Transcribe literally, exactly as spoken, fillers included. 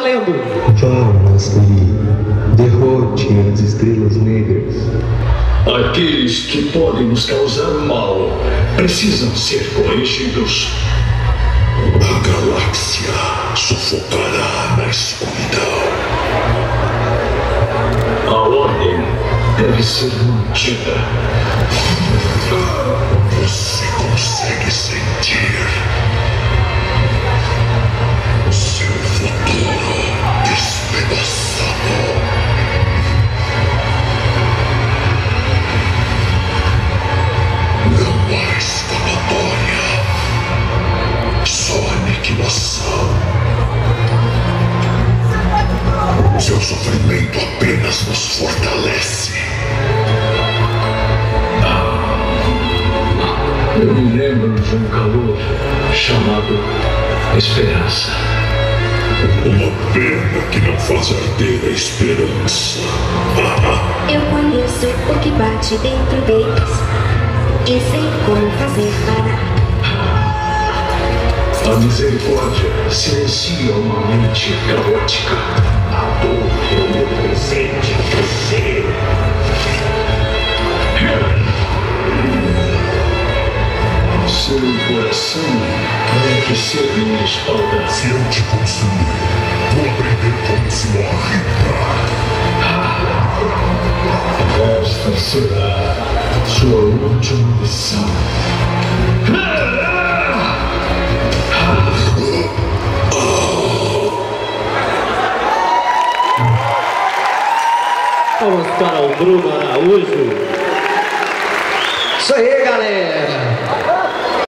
valendo! Vá, Master Yi, derrote as estrelas negras. Aqueles que podem nos causar mal precisam ser corrigidos. A galáxia sufocará na escuridão. A ordem deve ser mantida. Você consegue sentir o seu futuro despedaçado. Não há escapatória, só aniquilação. Seu sofrimento apenas nos fortalece. Eu me lembro de um calor chamado esperança. Uma pena que não faz arder a esperança. Eu conheço o que bate dentro deles e sei como fazer parar. A misericórdia silencia uma mente caótica. A dor é presente em você. Seu coração vai aquecer minha espalda. Se eu te consumir, vou aprender como se morre. Esta será sua última lição. Vamos para o Bruno Araújo. Isso aí, galera!